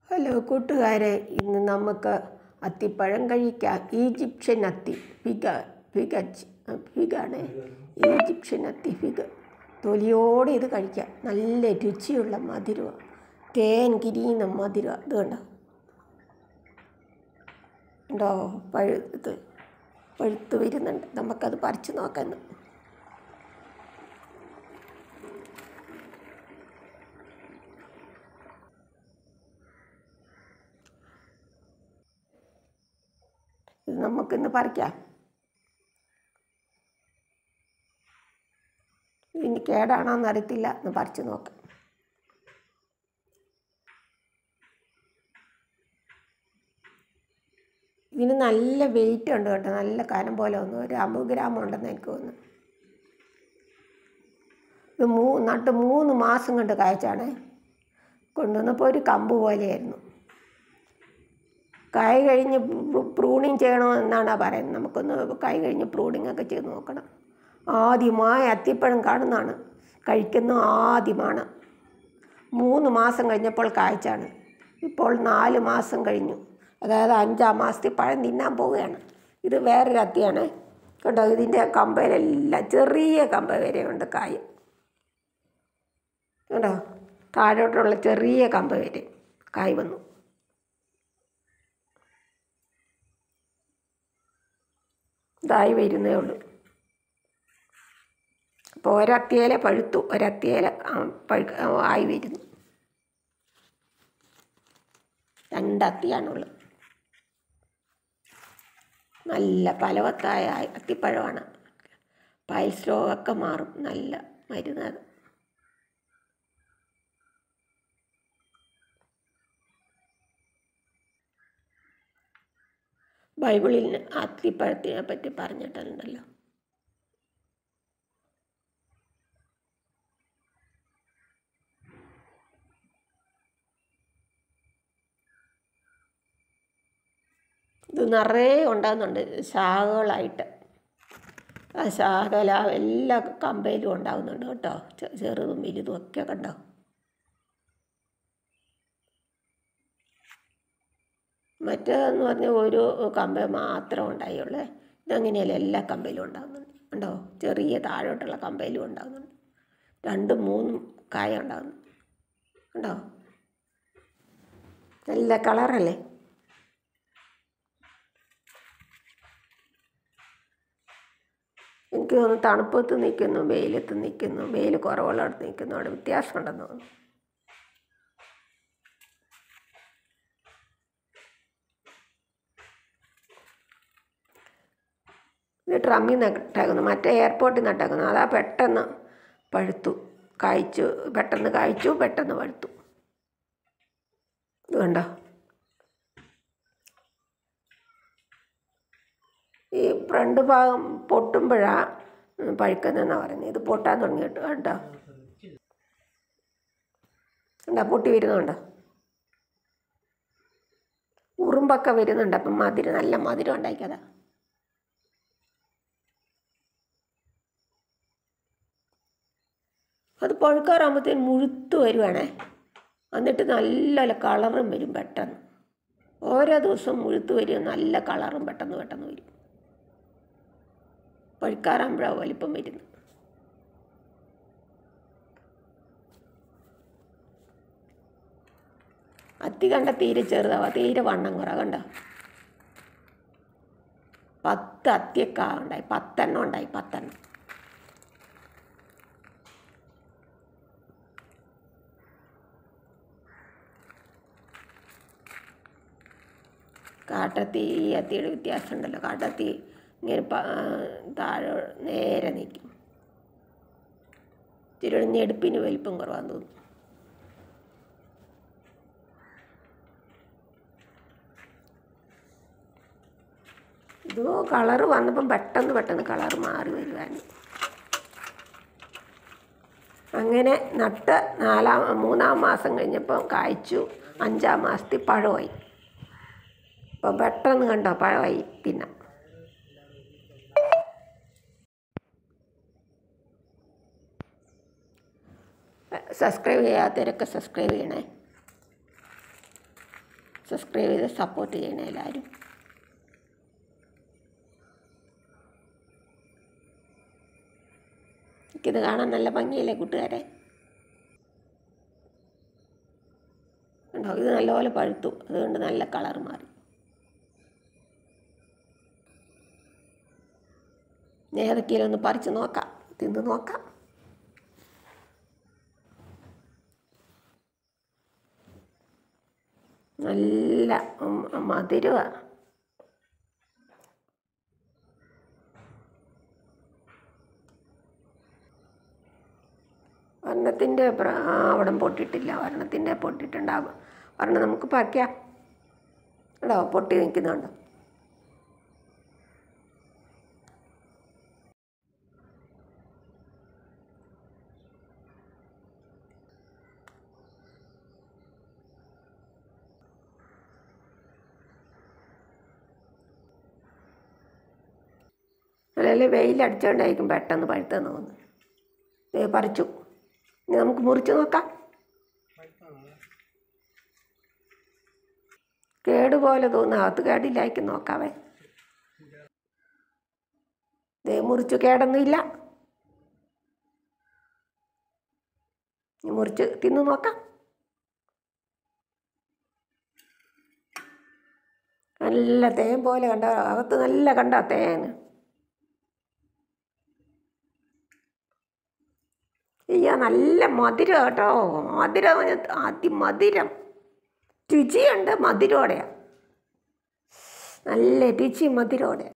Hello കൂട്ടുകാരെ, ഇന്ന് നമുക്ക് അത്തിപ്പഴം കഴിക്കാം. ഈജിപ്ഷ്യൻ അത്തി ഫിഗാണ്. ഈജിപ്ഷ്യൻ അത്തി ഫിഗ് തൊലിയോടെ ഇത് കഴിക്കാം. നല്ല രുചിയുള്ള മധുരമാണ്, തേൻ കിരിയുന്ന മധുരമാണ്. ഇത് കണ്ടോ പഴുത്ത് വരുന്നുണ്ട്. നമുക്കത് പറിച്ച് നോക്കാം. ഇത് നമുക്കിന്ന് പറിക്കാം. ഇനി കേടാണോന്ന് അറിയത്തില്ല, ഒന്ന് പറിച്ച് നോക്കാം. ഇതിന് നല്ല വെയിറ്റ് ഉണ്ട് കേട്ടോ, നല്ല കനം പോലെ ഒന്ന് ഒരു 50 ഗ്രാം ഉണ്ടെന്ന് എനിക്ക് തോന്നുന്നു. ഇത് നട്ട് 3 മാസം കൊണ്ട് കായ്ച്ചാണ്. കൊണ്ടുവന്നപ്പോൾ ഒരു കമ്പ് പോലെയായിരുന്നു. കായ് കഴിഞ്ഞ് പ്രൂണിങ് ചെയ്യണമെന്നാണ് പറയുന്നത്. നമുക്കൊന്ന് കായ് കഴിഞ്ഞ് പ്രൂണിങ് ഒക്കെ ചെയ്ത് നോക്കണം. ആദ്യമായി അത്തിപ്പഴം കാണുന്നതാണ്, കഴിക്കുന്ന ആദ്യമാണ്. 3 മാസം കഴിഞ്ഞപ്പോൾ കായ്ച്ചാണ്. ഇപ്പോൾ 4 മാസം കഴിഞ്ഞു, അതായത് 5-ാം മാസത്തിൽ പഴം തിന്നാൻ പോവുകയാണ്. ഇത് വേറൊരു അത്തിയാണ് കേട്ടോ. ഇതിൻ്റെ കമ്പയിലെല്ലാം ചെറിയ കമ്പ വരെയുണ്ട് കായ് കേട്ടോ. താഴോട്ടുള്ള ചെറിയ കമ്പ വരെ കായ് വന്നു. ഇതായി വരുന്നേ ഉള്ളൂ. അപ്പോൾ ഒരത്തിയേല പഴുത്തു, ഒരത്തിയേല ആയി വരുന്നു. 2 അത്തിയാണുള്ളത്. നല്ല ഫലവത്തായ അത്തിപ്പഴമാണ്. പൈൽസ് രോഗമൊക്കെ മാറും, നല്ല മരുന്നത്. ബൈബിളിൽ അത്തിപ്പഴത്തിനെ പറ്റി പറഞ്ഞിട്ടുണ്ടല്ലോ. ഇത് നിറയെ ഉണ്ടാകുന്നുണ്ട് ശാഖകളായിട്ട്. ആ ശാഖല എല്ലാ കമ്പയിലും ഉണ്ടാകുന്നുണ്ട് കേട്ടോ, ചെറുതും വലുതും ഒക്കെ കണ്ടോ. മറ്റേതെന്ന് പറഞ്ഞാൽ ഒരു കമ്പ മാത്രം ഉണ്ടായുള്ളേ. ഇതങ്ങനെയല്ല, എല്ലാ കമ്പയിലും ഉണ്ടാകുന്നുണ്ട് കണ്ടോ. ചെറിയ താഴോട്ടുള്ള കമ്പയിലും ഉണ്ടാകുന്നുണ്ട്. 2-3 കായ ഉണ്ടാകുന്നു കണ്ടോ. നല്ല കളറല്ലേ. എനിക്ക് തോന്നുന്നു തണുപ്പത്ത് നിൽക്കുന്നു, വെയിലത്ത് നിൽക്കുന്നു, വെയിൽ കുറവുള്ളടത്ത് നിൽക്കുന്നു, അവിടെ വ്യത്യാസമുണ്ടെന്ന് തോന്നുന്നു. ഇത് ട്രമ്മിൽ നട്ടേക്കുന്നു, മറ്റേ എയർപോർട്ടിൽ നട്ടേക്കുന്നു. അതാ പെട്ടെന്ന് പഴുത്തു, പെട്ടെന്ന് കായ്ച്ചു, പെട്ടെന്ന് പഴുത്തു. ഇത് കണ്ടോ. ഈ ഫ്രണ്ട് ഭാഗം പൊട്ടുമ്പോഴാണ് പഴുക്കുന്നതെന്നാണ് പറയുന്നത്. ഇത് പൊട്ടാൻ തുടങ്ങിയിട്ട് കണ്ടോ. പൊട്ടി വരുന്നുണ്ടോ, ഉറുമ്പൊക്കെ വരുന്നുണ്ട്. അപ്പം നല്ല മധുരം ഉണ്ടാക്കിയതാ. അത് പഴുക്കാറാകുമ്പോഴത്തേന് മുഴുത്ത് വരുവാണേ. എന്നിട്ട് നല്ല കളറും വരും പെട്ടെന്ന്. ഓരോ ദിവസവും മുഴുത്ത് വരും, നല്ല കളറും പെട്ടെന്ന് വരും. പഴുക്കാറാകുമ്പോഴാണ് വലിപ്പം വരുന്നത്. അത്തി കണ്ട തീരെ ചെറുതാവാ, തീരെ വണ്ണം കുറവാ കണ്ടോ. 10 അത്തിയൊക്കെ ഉണ്ടായി, 10 എണ്ണം ഉണ്ടായി, 10 എണ്ണം. കാട്ടത്തി ഈ അത്തിയുടെ വ്യത്യാസം ഉണ്ടല്ലോ. കാട്ടത്തി ഇങ്ങനെ താഴെ നേരെ നിൽക്കും. ഞെടുപ്പിന് വലിപ്പം കുറവാന്ന് തോന്നുന്നു. ഇതോ കളറ് വന്നപ്പം പെട്ടെന്ന് കളറ് മാറി വരുവാൻ. അങ്ങനെ നട്ട് 3-ാം മാസം കഴിഞ്ഞപ്പം കായ്ച്ചു, 5-ാം മാസത്തിൽ പഴമായി. അപ്പം പെട്ടെന്ന് കണ്ടോ പഴമായി. പിന്നെ സബ്സ്ക്രൈബ് ചെയ്യാത്തവരൊക്കെ സബ്സ്ക്രൈബ് ചെയ്യണേ. സബ്സ്ക്രൈബ് ചെയ്ത് സപ്പോർട്ട് ചെയ്യണേ എല്ലാവരും. എനിക്കിത് കാണാൻ നല്ല ഭംഗിയല്ലേ കൂട്ടുകാരെ? ഉണ്ടോ? ഇത് നല്ലപോലെ പഴുത്തു, അതുകൊണ്ട് നല്ല കളർ മാറി. ഏതൊക്കെയാലും ഒന്ന് പറിച്ച് നോക്കാം, തിന്ന് നോക്കാം. നല്ല മധുരമാണ്. വർണ്ണത്തിൻ്റെ അവിടെ പൊട്ടിയിട്ടില്ല, വർണ്ണത്തിൻ്റെ പൊട്ടിയിട്ടുണ്ടാകും. വർണ്ണം നമുക്ക് പറിക്കാം. കേട്ടോ, പൊട്ടി നിൽക്കുന്നുണ്ടോ? അല്ലെങ്കിൽ വെയിലടിച്ചുകൊണ്ടായിരിക്കും പെട്ടെന്ന് പഴുത്തെന്ന് തോന്നുന്നു. പറിച്ചു. ഇനി നമുക്ക് മുറിച്ച് നോക്കാം. കേടുപോലെ തോന്നുന്നു, അകത്ത് കേടില്ലായിരിക്കും. നോക്കാവേ. മുറിച്ചു, കേടൊന്നുമില്ല. മുറിച്ച് തിന്ന് നോക്കാം. നല്ല തേൻ പോലെ കണ്ടോ, അകത്ത് നല്ല കണ്ടോ തേൻ. അയ്യോ, നല്ല മധുരം കേട്ടോ. മധുരം, അതിമധുരം. രുചിയുണ്ട്, മധുരോടെയാണ്. നല്ല രുചി മധുരോടെ.